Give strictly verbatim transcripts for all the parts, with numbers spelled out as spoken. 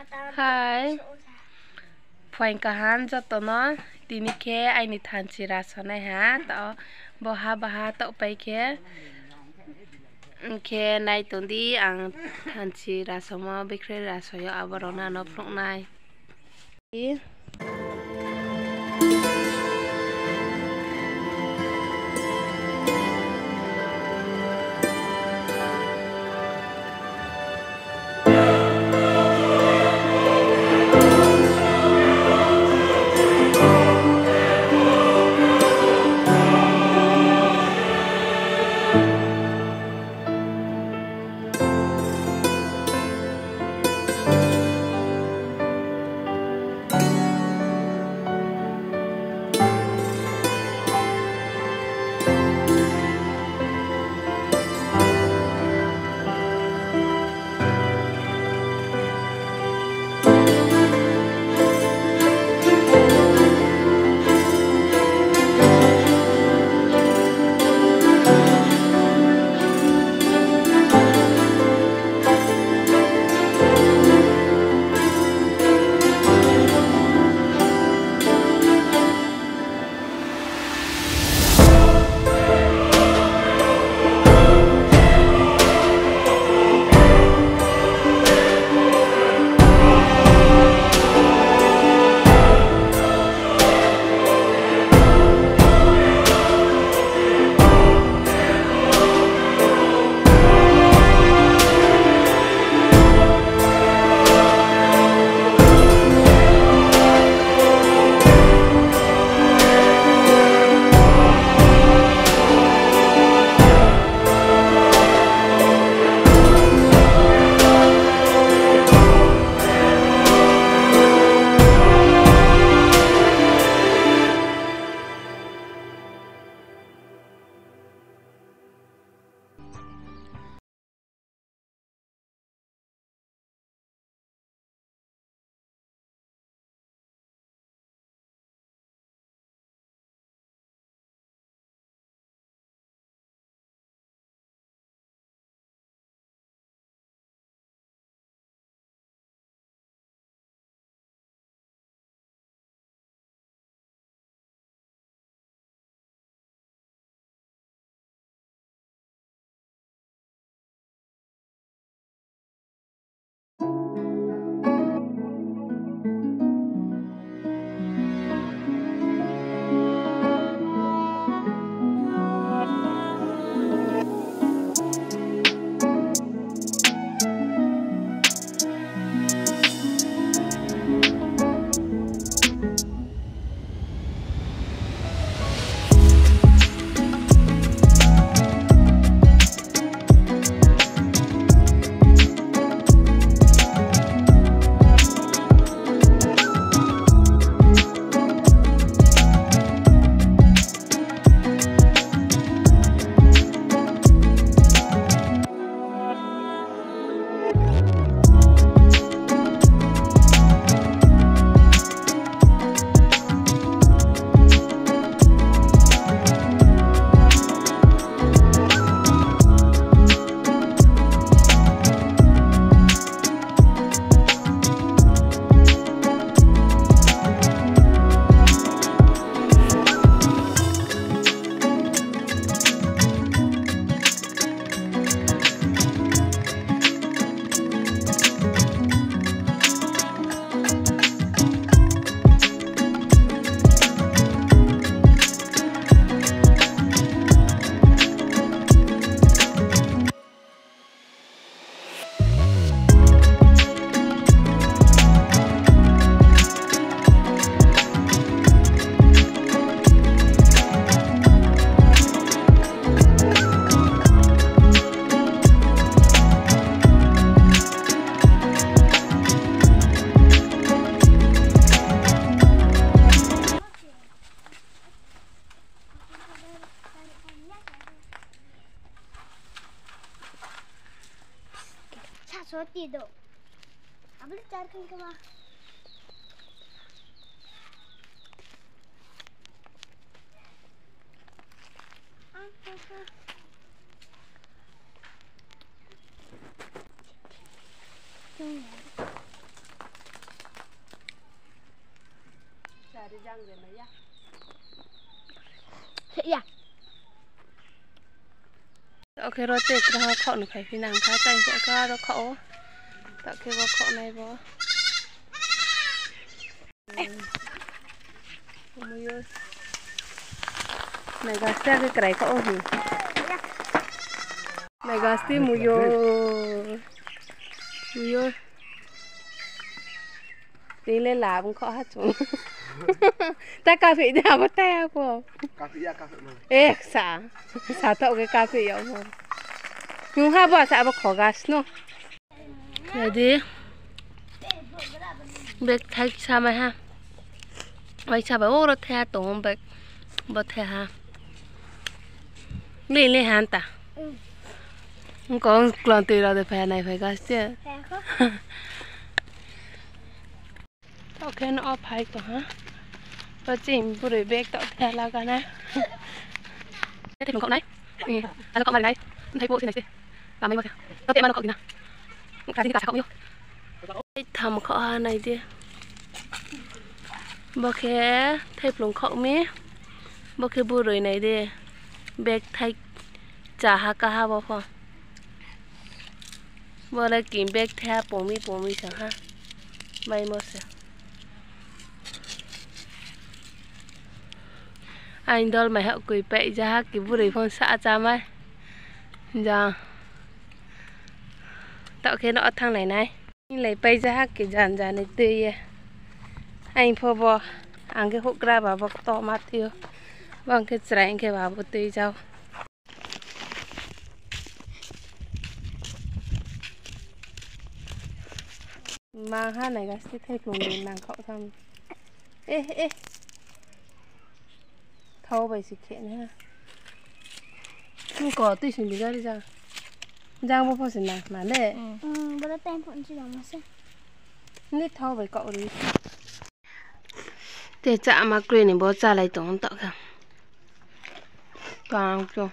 Hai, poin kahan joto no tini ke aini thanchi rasonai ha to boha baha to pai ke ke nai tondi ang thanchi rasomo bikre rasoyo aborona no phloknai. सोती दो अब चार कहीं कमा क्यों răng rồi đấy à dạ ok rồi tết ra khọ nó phải phi nàng khá tay sẽ có nó khọ tạo cái vào khọ này vào mùi ơi này gà xe cái cái khọ gì này gà xí mùi ơi mùi ơi đi lên lá cũng khó hát chúng ta cà phê nào mà te không cà phê cà phê ê xả xả thậu cái cà phê không nhưng ha bỏ xả bỏ khó gas nó này đi bếp thay sao mà ha vậy sao bảo ô thay tổng bếp bỏ thay ha lên lên hàn ta không có còn tùy là phải này phải gas chứ ok nó off hay quá ha và chỉnh bùi bếp tạo thay là cái này thế thì cậu này ừ anh cậu vào đây thấy bộ thế này chứ làm mấy bộ thế có tiện mà nó cậu gì nào cái gì cả cậu yêu thầm cậu này đi bố khé thấy lồng cậu mi bố khé bùi này đi bếp thay trả ha cả ha bao phong bố lại kiếm bếp thay bổ mi bổ mi chẳng ha bay một sao anh đôi mày hậu quỳ bậy ra cái bữa đấy phong xạ ra mai giờ tạo cái nọ thằng này này lấy bay ra cái dàn dàn này tươi anh phô bò ăn cái hộp ra vào bọc to mát thiêu vâng cái trái cái vào bột tươi rau mang hai này cái sẽ thay cùng mình nàng cậu thằng ê ê thâu vậy sự kiện ha không có tôi xin bây giờ đi ra giang bao nhiêu tiền mà đấy ừ bây giờ tem phận chỉ làm mà xem nít thâu vậy cậu đi để chả mà quên này bố cha lại tổng tạo cả toàn cho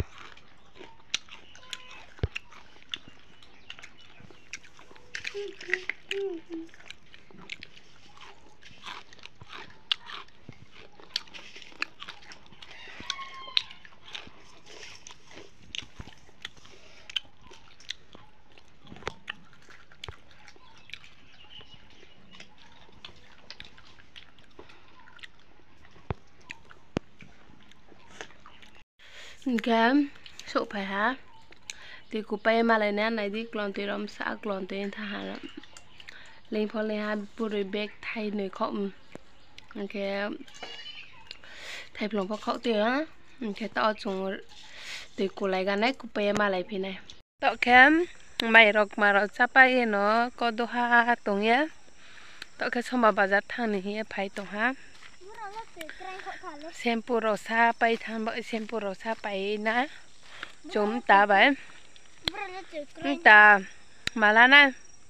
cái số phải hả thì cụ bay mà lại nè này đi còn tùy làm xã còn tùy thà hả lên phò lên hai bùi bếp thay nơi khom cái thay lòng phò khẩu tùy á cái tao chung tùy cụ lại cái này cụ bay mà lại phi này tao kem mày rọc mà rọc chắp bay nó có đồ ha tông nhé tao cái xong mà bà giặt thằng này phải tông ha shampoo rồi sa bay tham bởi shampoo rồi sa bay nè chúng ta vậy chúng ta mà là nè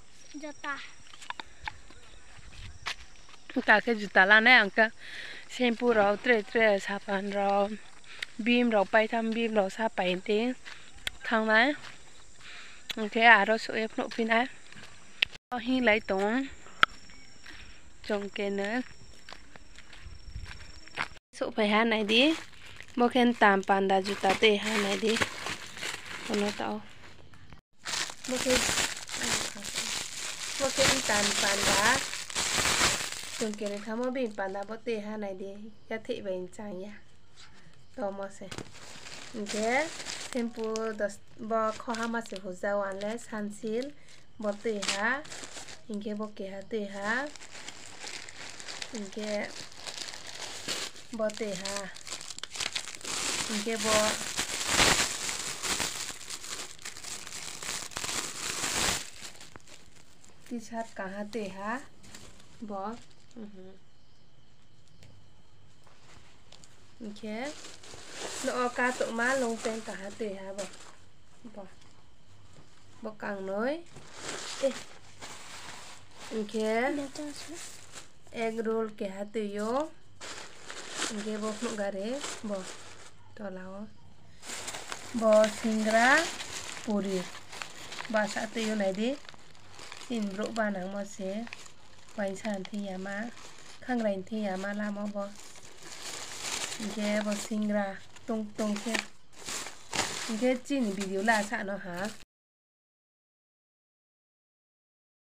chúng ta cái chúng ta là nè anh cái shampoo rồi tre tre sa pan rồi beam rồi bay tham beam rồi sa bay tiếng thằng này cái à rồi số ép nộp pin á hi lấy tổng trồng cái nữa số phải hai này đi một khen tam panda juta tê hai này đi còn nó tao một khen một khen tam panda dùng cái này thắm một bình panda bó tê hai này đi giá thị bình chẳng nha to mà sẽ ok tempo das bó kho hama sẽ hỗ trợ anh lấy sunsil bó tê ha inke bó kê ha tê ha inke bó tê ha inke bó t-shirt cả ha tê ha bó ok nó cá tụ má lông tên cả ha tê ha bó bó bó càng nói ok egg roll ke ha tê yo inke bó nụ gà rê bó to lao bó singra puri ba sa tê yo này đi xin rộ ba nắng mà sẽ quay sàn thì nhà má khang rành thì nhà má làm bó cái bò sinh ra tung tung cái cái chi này video là sao nó hả